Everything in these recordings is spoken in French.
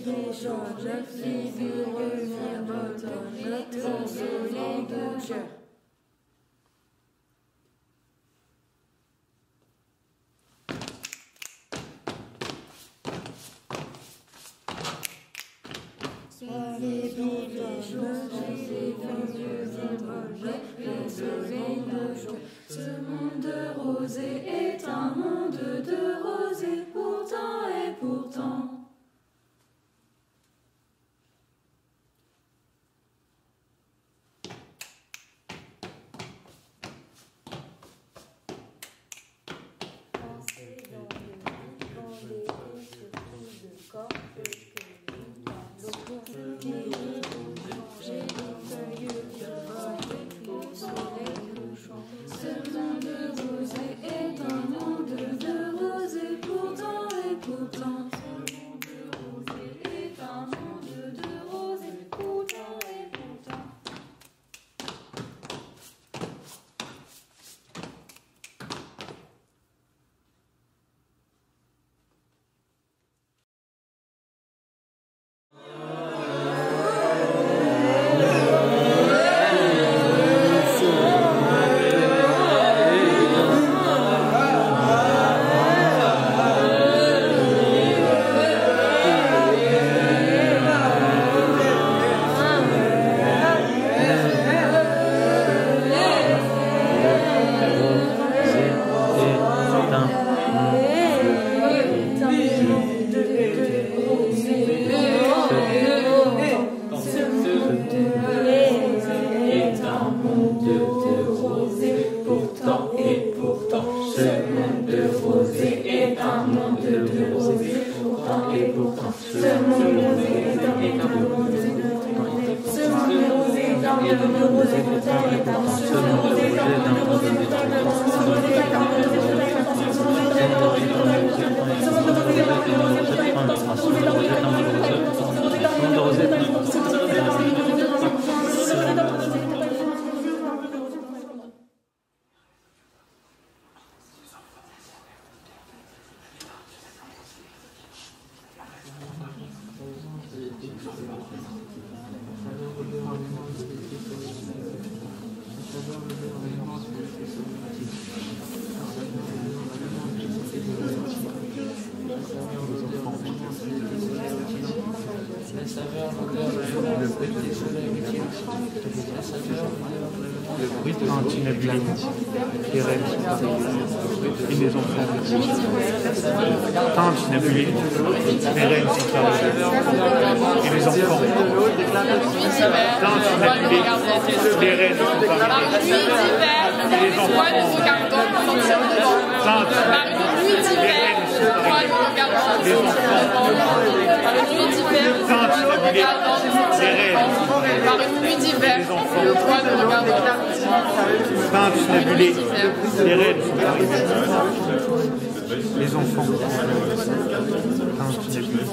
qui change, figure mirotonne, étincelant de cœur. Les villages, les vieux étranges, les soleils de jour. Ce monde rosé est un monde de rosée, pourtant et pourtant. Pensez dans le vide, et ce coup de corps que j'ai les feuilles de vol, le soleil couchant. Ce monde rosé est un monde de rosée, pourtant et pourtant. Ce monde rosé est un monde de rosée, pourtant et pourtant. Le bruit de l'antinabulé, les rêves sont pareils, et les enfants antinabulé, les rêves sont pareils, et les enfants antinabulé, les rêves sont pareils, et les enfants par une nuit d'hiver, le point de regard de clarté. antinabulé, les rêves sont pareils, les enfants antinabulés.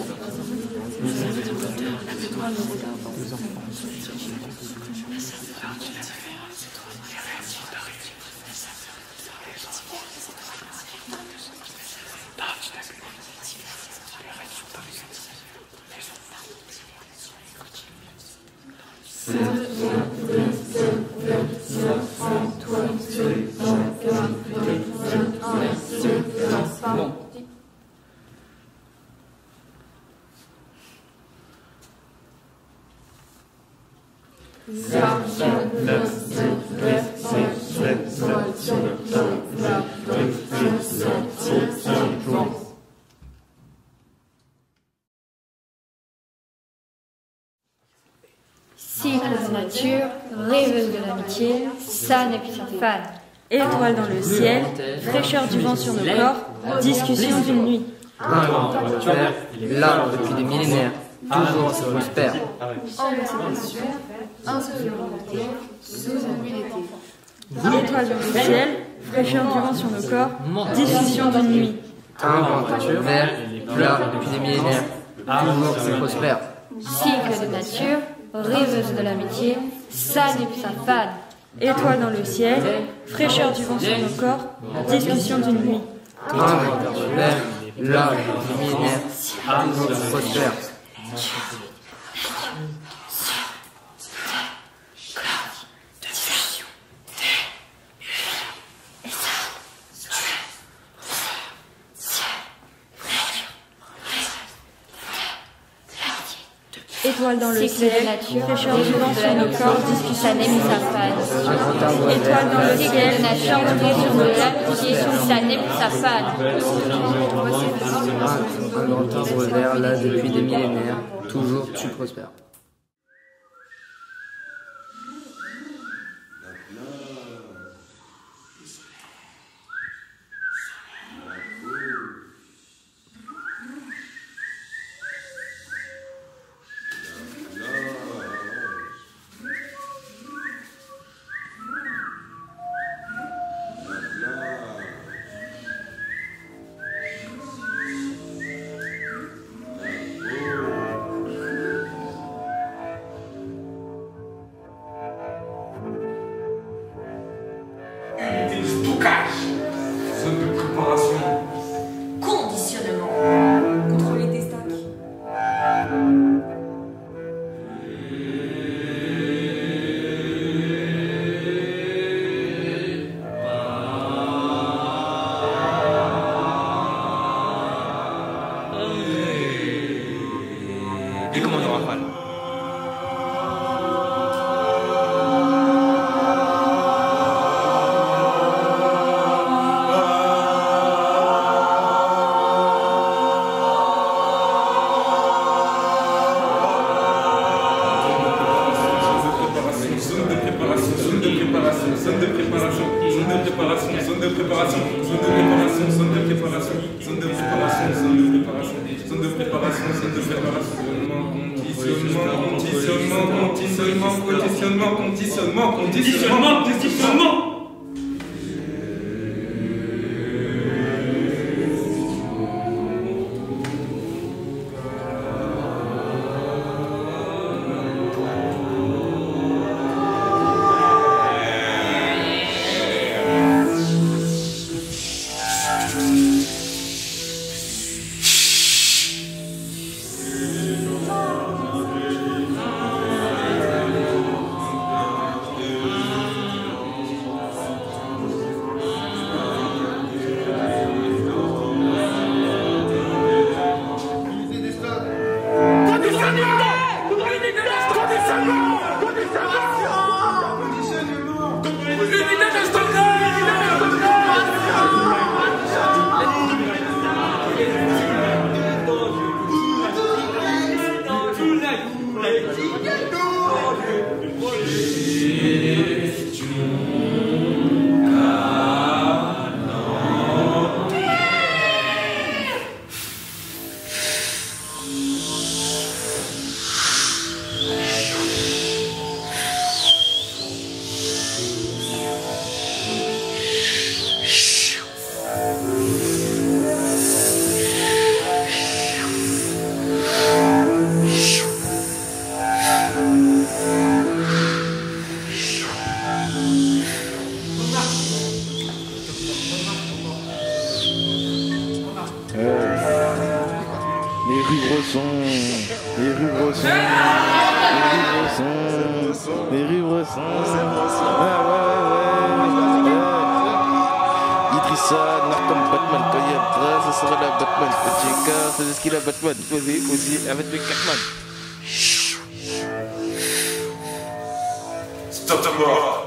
Cycle de nature, rêveuse de l'amitié, San et puis sa fan. Étoile dans le ciel, fraîcheur du vent sur nos corps, discussion d'une nuit. Terre, là depuis des millénaires, toujours se prospère. Étoile dans le ciel, fraîcheur du vent sur nos corps, discussion d'une nuit. Vert, là depuis des millénaires, toujours se prospère. Cycle de nature, rêveuse de l'amitié, San et puis sa fan. Étoile dans le ciel, fraîcheur du vent sur nos corps, discussion d'une nuit. Vert, là depuis des millénaires, toujours se prospère. Étoile dans le ciel, fraîcheur du vent sur nos corps, discute sa nème et sa fane. Étoile dans le ciel, nature du vent sur nos lèvres, qui discute sa nème et sa fane. Un grand arbre vert, là depuis des millénaires, toujours tu prospères. Zone de préparation. Conditionnement. Contrôler tes stacks. Et commando rafale. Conditionnement. Les riverains, les riverains, les riverains. Idrissa, comme Batman, quand il y a Bras, ça sera la Batman. Pacheka, c'est ce qu'il a Batman. Aussi, avec le Catman. Stop the mort.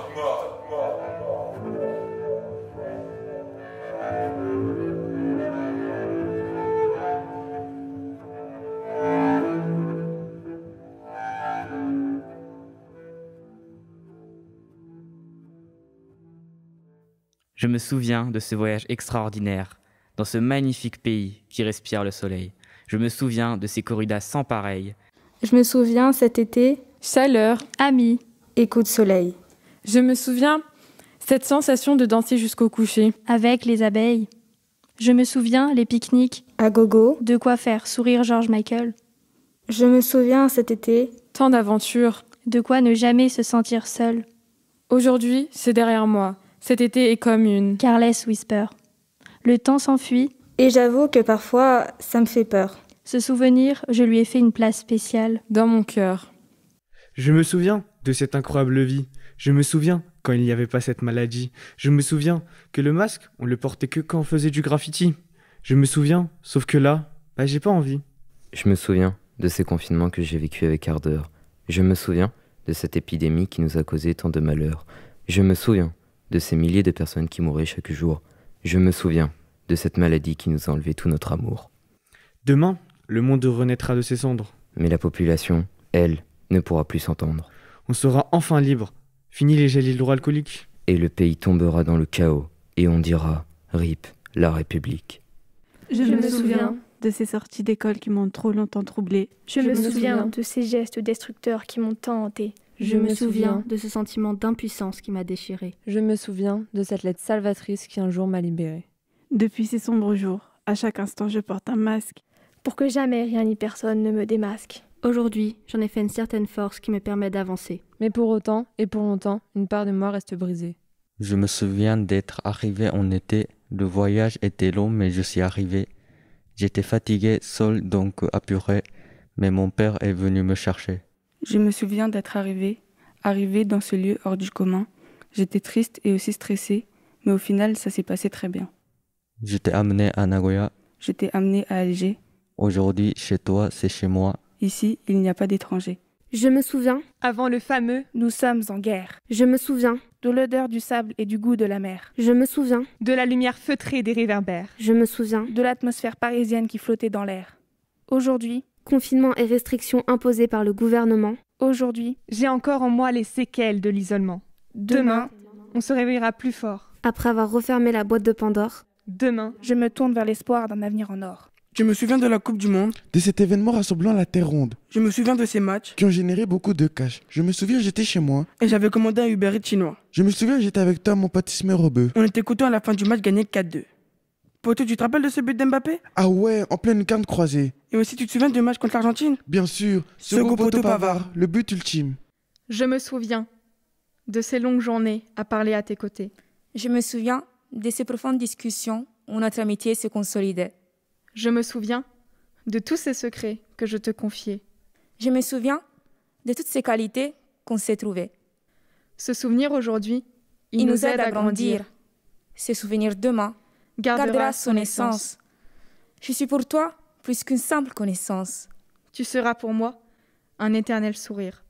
Je me souviens de ce voyage extraordinaire, dans ce magnifique pays qui respire le soleil. Je me souviens de ces corridas sans pareil. Je me souviens cet été, Chaleur, amis et coups de soleil. je me souviens cette sensation de danser jusqu'au coucher. Avec les abeilles. Je me souviens les pique-niques. À gogo, De quoi faire sourire George Michael. je me souviens cet été, Tant d'aventures. De quoi ne jamais se sentir seul. Aujourd'hui, c'est derrière moi. Cet été est comme une. Careless whisper. Le temps s'enfuit. et j'avoue que parfois ça me fait peur. Ce souvenir, je lui ai fait une place spéciale. Dans mon cœur. Je me souviens de cette incroyable vie. Je me souviens quand il n'y avait pas cette maladie. Je me souviens que le masque, on le portait que quand on faisait du graffiti. Je me souviens, sauf que là, j'ai pas envie. Je me souviens de ces confinements que j'ai vécus avec ardeur. Je me souviens de cette épidémie qui nous a causé tant de malheur. Je me souviens de ces milliers de personnes qui mouraient chaque jour. Je me souviens de cette maladie qui nous a enlevé tout notre amour. Demain, le monde renaîtra de ses cendres. Mais la population, elle, ne pourra plus s'entendre. On sera enfin libre. Fini les gels hydroalcooliques. Et le pays tombera dans le chaos. Et on dira « RIP, la République ». Je me souviens de ces sorties d'école qui m'ont trop longtemps troublée. Je me souviens de ces gestes destructeurs qui m'ont tant hanté. Je me souviens de ce sentiment d'impuissance qui m'a déchirée. Je me souviens de cette lettre salvatrice qui un jour m'a libérée. Depuis ces sombres jours, à chaque instant je porte un masque. Pour que jamais rien ni personne ne me démasque. Aujourd'hui, j'en ai fait une certaine force qui me permet d'avancer. Mais pour autant et pour longtemps, une part de moi reste brisée. Je me souviens d'être arrivé en été. Le voyage était long, mais je suis arrivé. J'étais fatigué, seul, donc apuré, mais mon père est venu me chercher. Je me souviens d'être arrivé dans ce lieu hors du commun. J'étais triste et aussi stressé, mais au final, ça s'est passé très bien. Je t'ai amené à Nagoya. Je t'ai amené à Alger. Aujourd'hui, chez toi, c'est chez moi. Ici, il n'y a pas d'étrangers. Je me souviens, avant le fameux « Nous sommes en guerre ». Je me souviens, de l'odeur du sable et du goût de la mer. Je me souviens, de la lumière feutrée des réverbères. Je me souviens, de l'atmosphère parisienne qui flottait dans l'air. Aujourd'hui, confinement et restrictions imposées par le gouvernement. Aujourd'hui, j'ai encore en moi les séquelles de l'isolement. Demain, on se réveillera plus fort. Après avoir refermé la boîte de Pandore. Demain, je me tourne vers l'espoir d'un avenir en or. Je me souviens de la Coupe du Monde, de cet événement rassemblant la Terre ronde. Je me souviens de ces matchs qui ont généré beaucoup de cash. Je me souviens, j'étais chez moi et j'avais commandé un Uber Eats chinois. Je me souviens, j'étais avec toi, mon pote Ismaël Robeux. On était contents à la fin du match gagné 4-2. Poto, tu te rappelles de ce but d'Mbappé? Ah ouais, en pleine lucarne croisée. Et aussi, tu te souviens du match contre l'Argentine? Bien sûr, second poteau Pavard, le but ultime. Je me souviens de ces longues journées à parler à tes côtés. Je me souviens de ces profondes discussions où notre amitié se consolidait. Je me souviens de tous ces secrets que je te confiais. Je me souviens de toutes ces qualités qu'on s'est trouvées. Ce souvenir aujourd'hui, il nous aide à grandir. Ce souvenir demain gardera son essence. Je suis pour toi plus qu'une simple connaissance. Tu seras pour moi un éternel sourire.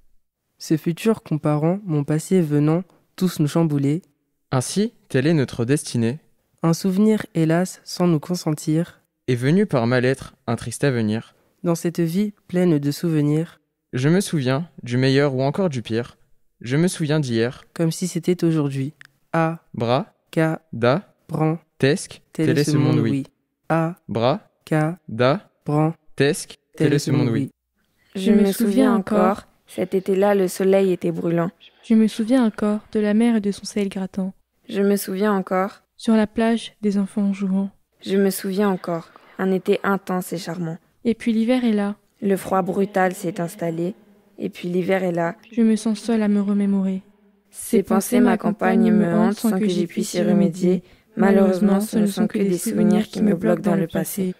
Ces futurs comparant, mon passé venant, tous nous chambouler. Ainsi, telle est notre destinée. Un souvenir, hélas, sans nous consentir. Est venu par mal-être un triste avenir. Dans cette vie pleine de souvenirs. Je me souviens du meilleur ou encore du pire. Je me souviens d'hier. Comme si c'était aujourd'hui. A. Bras. K. Da. Bran. Tesque. Tel est ce monde, oui. A. Bras. K. Da. Bran. Tesque. Tel est ce monde, oui. Je me souviens encore, cet été-là, le soleil était brûlant. Je me souviens encore de la mer et de son sel grattant. Je me souviens encore, sur la plage, des enfants jouant. Je me souviens encore, un été intense et charmant. Et puis l'hiver est là. Le froid brutal s'est installé, et puis l'hiver est là. Je me sens seule à me remémorer. Ces pensées m'accompagnent et me hantent sans que j'y puisse y remédier. Malheureusement, ce ne sont que des souvenirs qui me bloquent dans le passé.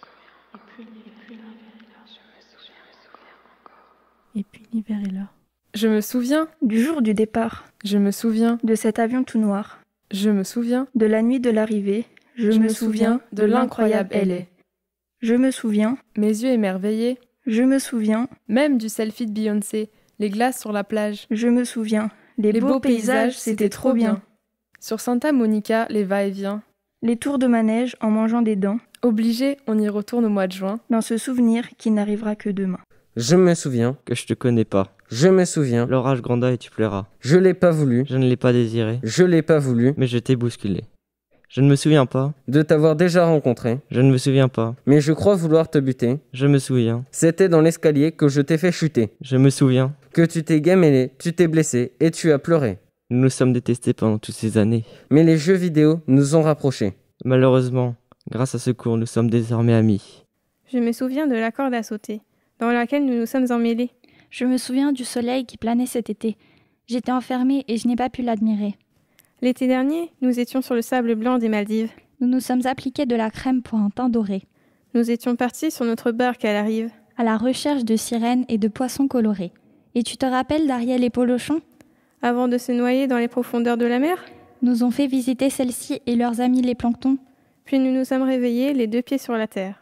Et puis l'hiver est là. Je me souviens du jour du départ. Je me souviens de cet avion tout noir. Je me souviens de la nuit de l'arrivée. Je me souviens de l'incroyable LA. Je me souviens, mes yeux émerveillés. Je me souviens, même du selfie de Beyoncé, les glaces sur la plage. Je me souviens, les beaux paysages, c'était trop bien. Sur Santa Monica, les va-et-vient. Les tours de manège en mangeant des dents. Obligé, on y retourne au mois de juin. Dans ce souvenir qui n'arrivera que demain. Je me souviens que je te connais pas. Je me souviens. L'orage gronda et tu pleuras. Je l'ai pas voulu. Je ne l'ai pas désiré. Je l'ai pas voulu. Mais je t'ai bousculé. Je ne me souviens pas. De t'avoir déjà rencontré. Je ne me souviens pas. Mais je crois vouloir te buter. Je me souviens. C'était dans l'escalier que je t'ai fait chuter. Je me souviens. Que tu t'es gamellé, tu t'es blessé et tu as pleuré. Nous nous sommes détestés pendant toutes ces années. Mais les jeux vidéo nous ont rapprochés. Malheureusement, grâce à ce cours, nous sommes désormais amis. Je me souviens de la corde à sauter, dans laquelle nous nous sommes emmêlés. Je me souviens du soleil qui planait cet été. J'étais enfermée et je n'ai pas pu l'admirer. L'été dernier, nous étions sur le sable blanc des Maldives. Nous nous sommes appliqués de la crème pour un teint doré. Nous étions partis sur notre barque à la rive, à la recherche de sirènes et de poissons colorés. Et tu te rappelles d'Ariel et Polochon? Avant de se noyer dans les profondeurs de la mer, nous ont fait visiter celles-ci et leurs amis les planctons. Puis nous nous sommes réveillés, les 2 pieds sur la terre.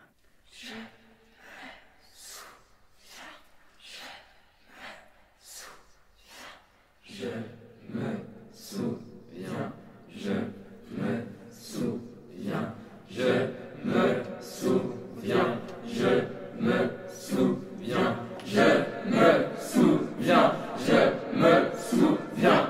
Je me souviens, je me souviens, je me souviens, je me souviens, je me souviens, je me souviens.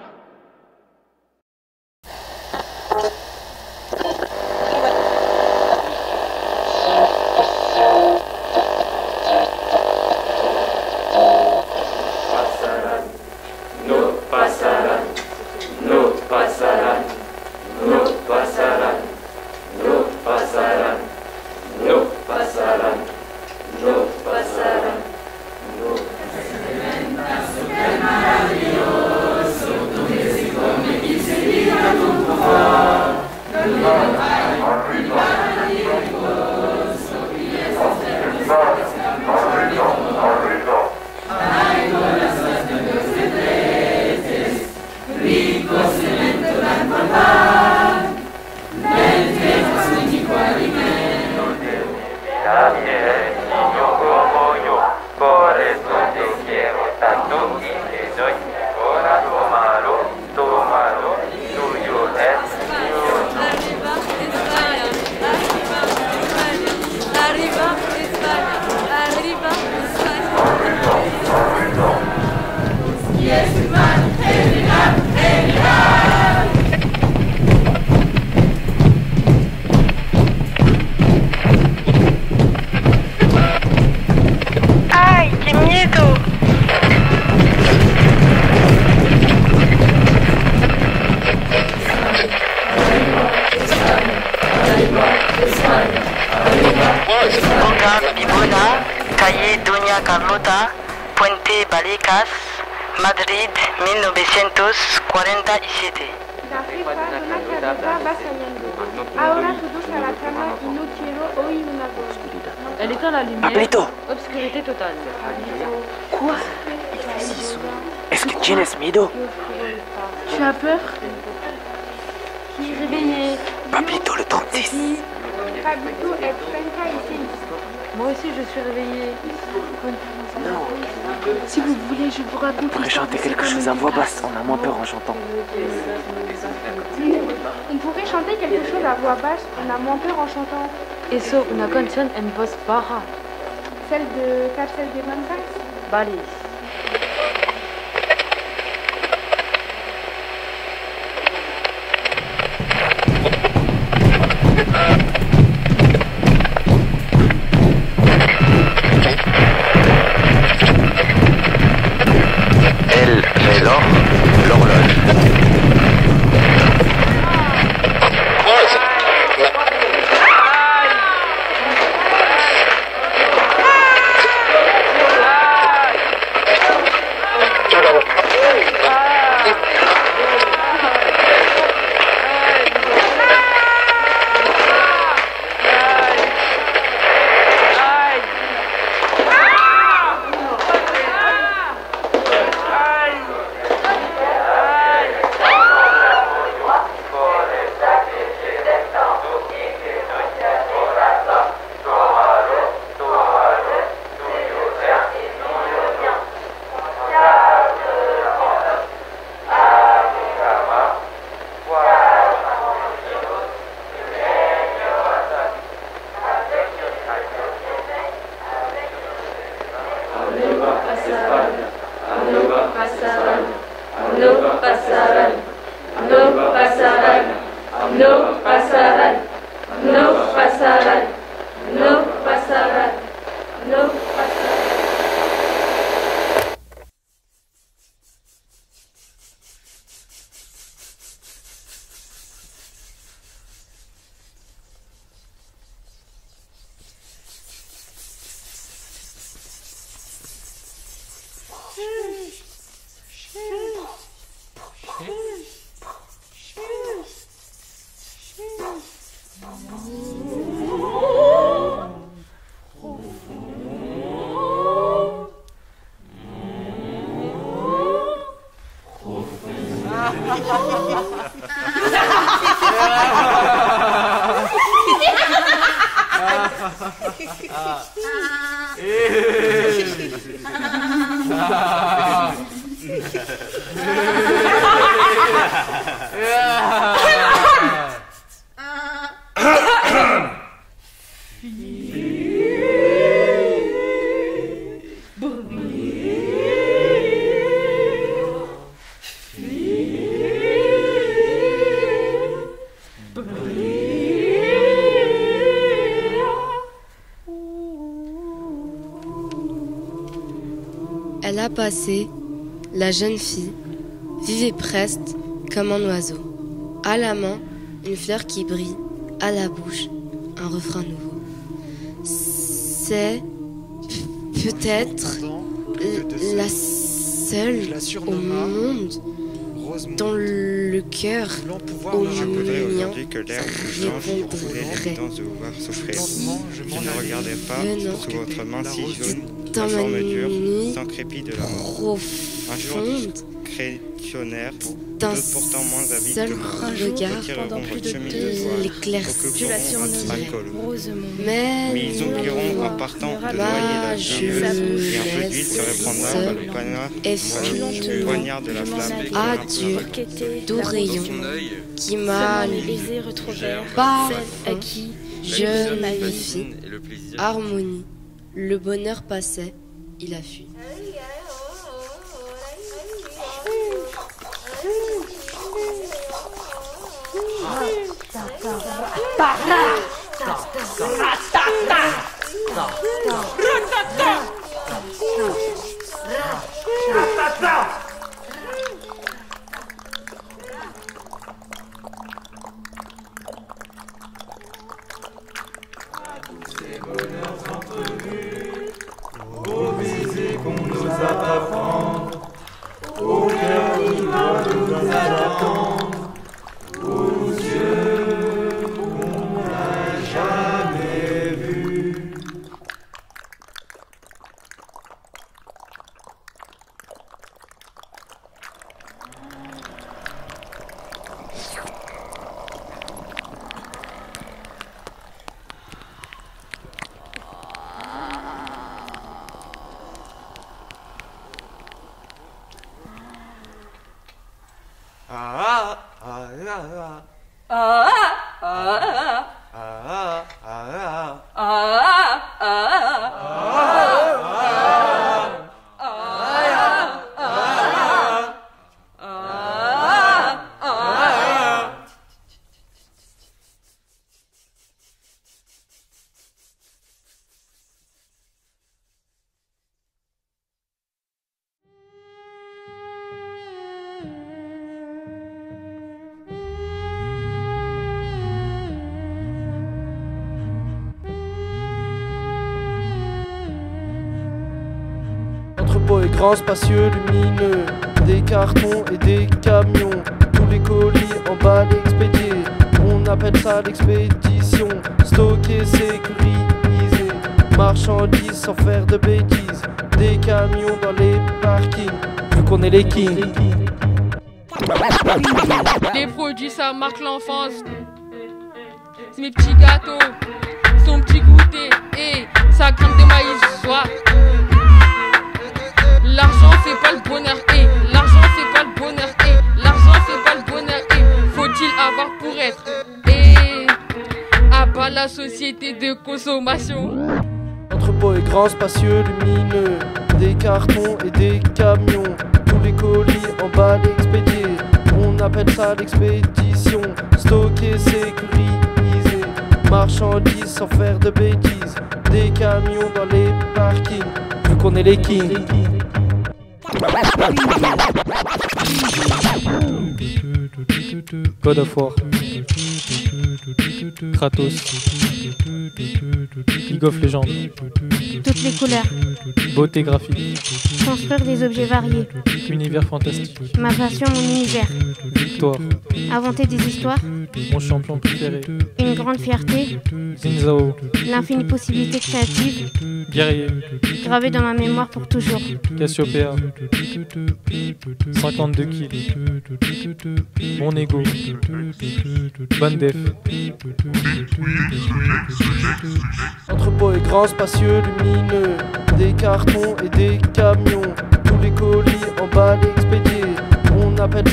Carlota, Puente Vallecas, Madrid, 1947. La FIFA una carrera va saliendo. Ahora todos a la cama y no quiero oír una voz. Elle éteint la lumière. Pablito. Obscurité totale. Quoi? Est-ce que tienes miedo? Tu as peur? Qui est réveillé? Pablito le dentiste. Pablito est Penca ici. Moi aussi je suis réveillée. Non. Si vous voulez, je vous raconte. On pourrait chanter quelque chose à voix basse, on a moins peur en chantant. On pourrait chanter quelque chose à voix basse, on a moins peur en chantant. Eso, una canción en voz baja. Celle de Carcel de Blancas? Vale. El reloj, l'horloge. Elle a passé, la jeune fille, vive et preste comme un oiseau. À la main, une fleur qui brille, à la bouche, un refrain nouveau. C'est peut-être la seule au monde dont le cœur au mien répondrait. Je ne regardais pas sous votre main si jaune, dans la ma forme dure, nuit sans crépi de l'amour. Un jour profonde, créationnaire, d'un d'autres pourtant moins avides seul que moi, regard, retireront votre chemin de voile, l'éclaircissement occuperont votre alcool. Mais ils oublieront en partant le loyer la vie, et un peu d'huile se répandra par le poignard de la flamme. Adieu, doux rayon qui m'a par qui jeune fille, harmonie, le bonheur passait, il a fui. Aux baisers qu'on n'ose pas prendre, au cœur qui doit nous attendre, aux yeux qu'on n'a jamais vus. Entrepôt et grand, spacieux, lumineux, des cartons et des camions, tous les colis emballés, expédiés, on appelle ça l'expédition, stocké, sécurisé, marchandises sans faire de bêtises, des camions dans les parkings, vu qu'on est les kings. Les produits, ça marque l'enfance. Mes petits gâteaux, son petit goûter, et sa crème de maïs, soit. L'argent fait pas le bonheur, et l'argent fait pas le bonheur, et l'argent fait pas le bonheur, et faut-il avoir pour être, et à bas la société de consommation. Entrepôt et grand, spacieux, lumineux, des cartons et des camions, tous les colis emballés, expédiés, on appelle ça l'expédition, stocké, sécurisé, marchandises sans faire de bêtises, des camions dans les parkings, vu qu'on est les kings. God of War, Kratos, League of Legends, toutes les couleurs, beauté graphique, construire des objets variés, univers fantastique, ma passion, mon univers, victoire, inventer des histoires, mon champion préféré, une grande fierté, Zinzao, l'infinie possibilité créative, guerrier, gravé dans ma mémoire pour toujours, Cassiopeia, 52 kills, mon ego, Bandef. Entrepôt et grand, spacieux, lumineux, des cartons et des camions, tous les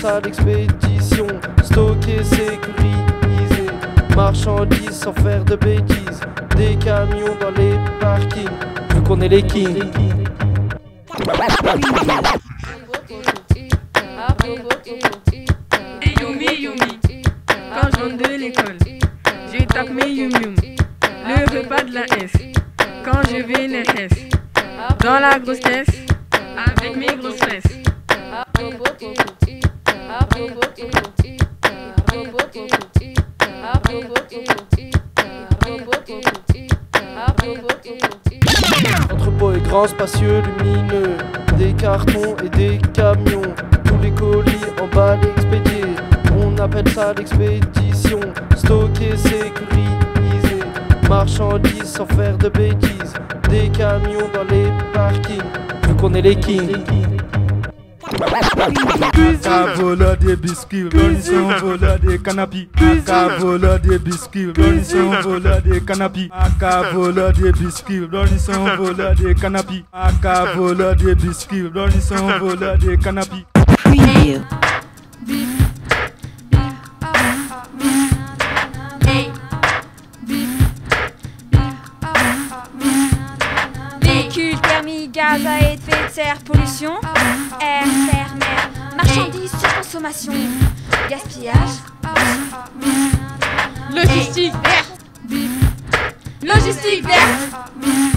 ça l'expédition. Stocker, sécuriser, marchandises sans faire de bêtises. Des camions dans les parkings, vu qu'on est les kings. Yumi Yumi, quand je rentre de l'école, je tape mes Yum Yum, le repas de la S. Quand je vais les S, dans la grosse caisse, avec mes grosses fesses. Entrepôt et grand spacieux lumineux, des cartons et des camions, tous les colis emballés expédiés, on appelle ça l'expédition. Stocker, sécuriser, marchandises sans faire de bêtises. Des camions dans les parkings, vu qu'on est les kings. Aka vola des biscuits, Ronson vola des canapis. Aka vola des biscuits, Ronson vola des canapis. Aka vola des biscuits, Ronson vola des canapis. Aka vola des biscuits, Ronson vola des canapis. Véhicules, permis, gaz à effet de serre, pollution, air, terre, mer, marchandises, surconsommation, gaspillage, logistique verte, logistique verte.